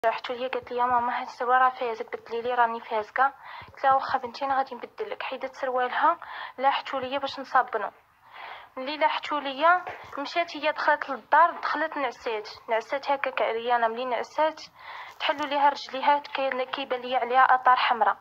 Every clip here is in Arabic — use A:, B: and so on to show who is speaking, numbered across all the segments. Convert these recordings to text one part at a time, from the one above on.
A: رحت لهي قالت لي ماما هاد السروال راه فازك. قلت لي راني فازكه. قلت لها واخا بنتي انا غادي نبدل لك. حيدت سروالها لاحتو ليا باش نصابنو. ملي لاحتو ليا مشات هي دخلت للدار. دخلت نعسات هكاك عليا. انا ملي نعسات تحلوا ليها رجليها كيبان لي عليها اثار حمراء.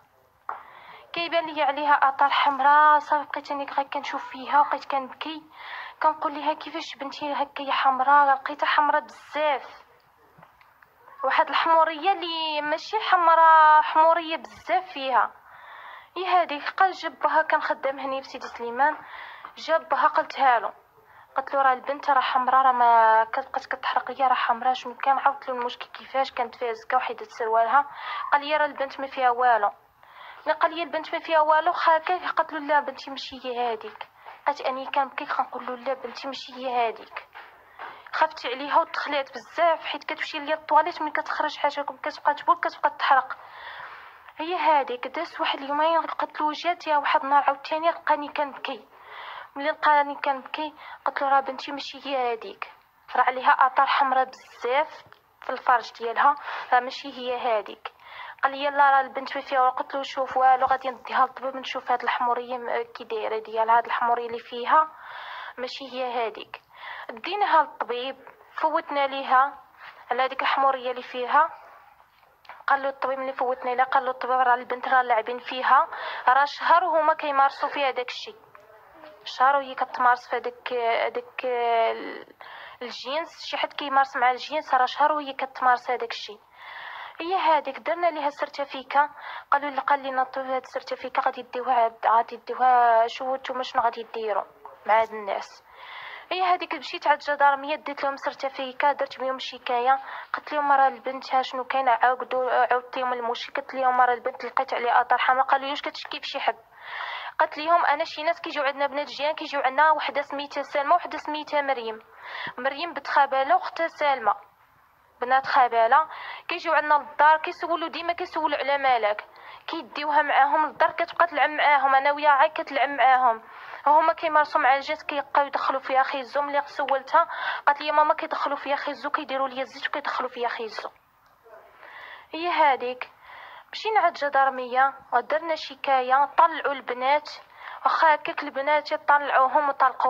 A: صافي بقيت اني غير كنشوف فيها وبقيت كنبكي. كنقول ليها كيفاش بنتي هكا هي حمراء. لقيتها حمراء بزاف. واحد الحموريه اللي ماشي حمراء، حموريه بزاف فيها. هي هذيك. قال جبها كان خدام هني في سيدي سليمان. جابها قلتها له. قلت له راه البنت راه حمراء، راه ما كتبقى كتحرق ليا، راه حمراء. شنو كان؟ عاودت له المشكل كيفاش كانت فازكه وحيدت سروالها. قال لي راه البنت ما فيها والو. ملي قال لي البنت ما فيها والو كيف؟ قلت له لا بنتي ماشي هي هذيك. بقيت اني كنبكي كنقول له لا بنتي ماشي هي هذيك. خفت عليها وتخلعت بزاف حيت كتمشي ليا الطواليت ملي كتخرج حاجه كتبقى تبول كتبقى تحرق. هي هذيك. دازت واحد اليومين لقيت له جات يا واحد النهار عاوتاني لقاني كنبكي. ملي لقاني كنبكي قلت له راه بنتي ماشي هي هذيك، راه عليها اثار حمراء بزاف في الفرج ديالها، راه ماشي هي هذيك. قال لي لا راه البنت ما فيها. قلت له شوف والو غادي نديها للطبيب نشوف هاد الحموريه كي دايره ديال هاد الحموريه اللي فيها ماشي هي هذيك. ديناها للطبيب فوتنا ليها على هذيك الحموريه اللي فيها. قال له الطبيب ملي فوتنا لها قال له الطبيب راه البنت راه لاعبين فيها راه شهر وهما كيمارسوا فيها داك الشيء. شهر وهي كتمارس في هذاك الجنس. شي حد كيمارس مع الجنس راه شهر وهي كتمارس هذاك الشيء. هي هذيك. درنا ليها سيرتيفيكا. قال لنا الطبيب هاد السيرتيفيكا غادي يديوها شو نتوما شنو غادي ديروا مع هاد الناس. هي هذيك. مشيت عند الجدارميه ديت لهم سيرتيفيكا درت بهم شكايه. قلت لهم راه البنت ها شنو كاين. عاودت لهم المشكل. قلت لهم راه البنت لقيت عليها اثار حمراء. قالوا لي واش كتشكي بشي حد؟ قالت لهم انا شي ناس كيجيو عندنا بنات جيران كيجيو عندنا وحده سميتها سلمى وحده سميتها مريم بنت خباله واختها سلمى بنات خباله. كيجيو عندنا للدار كيسولوا ديما كيسولوا على مالك. كيديوها معاهم للدار كتبقى تلعب معاهم. انا وياها غير كتلعب معاهم. هما كيمارسوا مع الجنس كيبقاو يدخلوا فيها خيزو. ملي سولتها قالت لي ماما كيدخلوا فيها خيزو كيديروا لي الزيت وكيدخلوا فيها خيزو. هي هذيك. مشينا عند الجدارميه ودرنا شكايه. طلعوا البنات واخا هكاك البنات يطلعوهم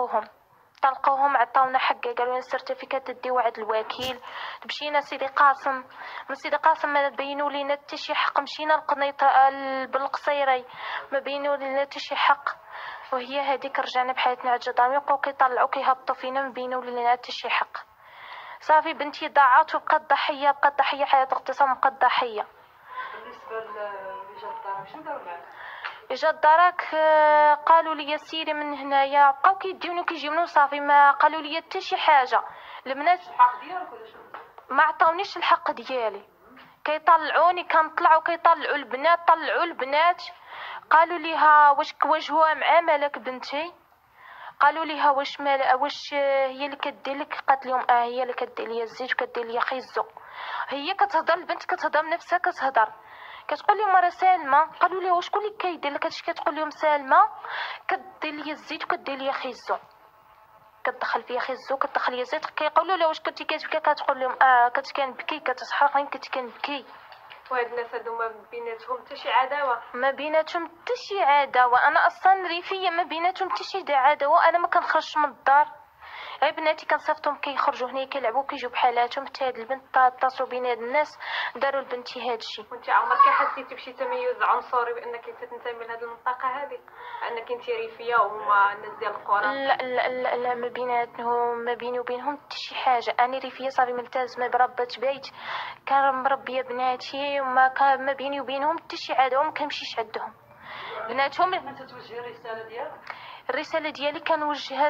A: طلقوهم عطاونا حقه. قالوا لنا السيرتيفيكات ديوها عند الوكيل. مشينا سيدي قاسم. من سيدي قاسم ما بينوا لينا حتى شي حق. مشينا لقنيط بالقصيري ما بينوا لينا حتى شي حق. وهي هذيك رجعنا بحياتنا عند الجدارميه بقاو كيطلعوا كيهبطوا فينا ما بينوا لينا حتى شي حق. صافي بنتي ضاعت وبقات ضحيه. حياه اغتصاب بقات ضحيه.
B: بالنسبه لرجال الدار شنو داروا معاك؟
A: جا الدرك قالوا لي سيري من هنايا. بقاو كيديوني كيجيوني صافي ما قالوا لي حتى شي حاجه. البنات
B: الحق ديالك ولا شنو؟
A: ما عطاونيش الحق ديالي. كيطلعوني كنطلع وكيطلعوا البنات. قالوا ليها واش كواجهوها مع مالك بنتي. قالوا ليها واش هي اللي كدير لك. قالت لهم هي اللي كدير لي الزيت وكدير لي خيزو. هي كتهضر البنت كتهضر نفسها كتهضر كتقول لهم راه سالمه. قالوا لها شكون اللي كيدير لك هادشي؟ كتقول لهم سالمه كدير لي الزيت وكدير لي خيزو. كتدخل فيا خيزو كتدخل لي زيت. كيقولوا لها واش كنتي كتبكي؟ كتقول لهم كنت كنبكي كتسحرقني كنت كنبكي.
B: وهاد الناس هادو ما بيناتهم حتى شي عداوه؟
A: ما بيناتهم حتى شي عداوه. انا اصلا ريفيه ما بيناتهم حتى شي عداوه. انا ما كنخرجش من الدار. غير بناتي كنصيفطهم كيخرجوا هنا كيلعبوا كيجيو بحالاتهم. حتى هاد البنت اتصلوا بين هاد الناس داروا لبنتي هادشي.
B: وانت عمرك حسيتي بشي تميز عنصري بانك انت تنتمي لهاد المنطقه هذه انك انت ريفيه وهما الناس ديال القرى؟
A: لا ما بيناتهم ما بيني وبينهم حتى شي حاجه. انا ريفيه صافي ملتزمه بربة بيت كان مربيه بناتي ما بيني وبينهم حتى شي عداوه. ما كنمشيش عندهم بناتهم.
B: انت توجهي الرساله ديالك؟
A: الرساله ديالي كنوجهها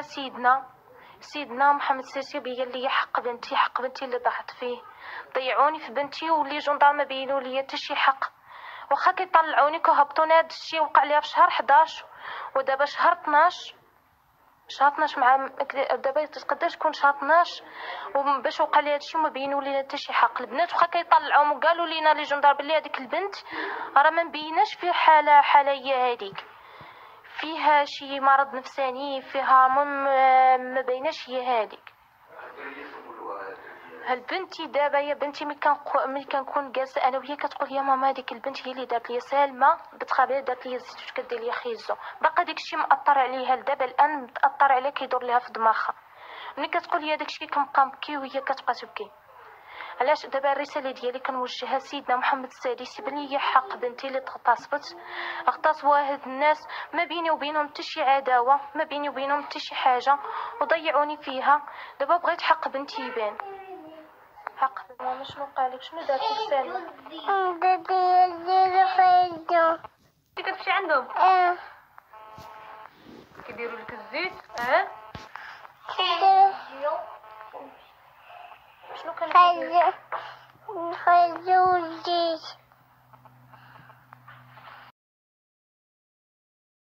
A: سيدنا محمد سيسي قال لي حق بنتي اللي ضاعت فيه. ضيعوني في بنتي واللي جندار ما بينوا لي حتى شي حق. واخا كيطلعوني كهبطوني. هذا الشيء وقع ليا في شهر 11 ودابا شهر 12 مع دابا تقدر تكون شهر 12 وباش وقع لي هذا الشيء وما بينوا لينا حتى شي حق. البنات واخا كيطلعوهم وقالوا لينا لي جندار بلي هذيك البنت راه ما مبيناش في حاله هي هذيك فيها شي مرض نفساني فيها ما بيناش هي هذيك. هل بنتي دابا يا بنتي ملي كنكون جالسه انا وهي كتقول يا ماما هذيك البنت هي اللي دارت لي سالمه بتخابير دارت لي الزيت واش كدير لي خيزو، باقا داكشي مأثر عليها لدابا الان متأثر عليها كيدور ليها في دماغها. ملي كتقول لي داكشي كنبقى نبكي وهي كتبقى تبكي. علاش دابا الرساله ديالي كنوجهها سيدنا محمد السادس بلي هي حق بنتي اللي تغتصبت، اغتصبوها هاد الناس ما بيني وبينهم حتى شي عداوه، ما بيني وبينهم حتى شي حاجه وضيعوني فيها. دابا بغيت حق بنتي يبان. حق ماما شنو قالك؟ شنو دارت لك سالمه؟
B: انت كتمشي عندهم كيديروا لك الزيت
A: شنو كان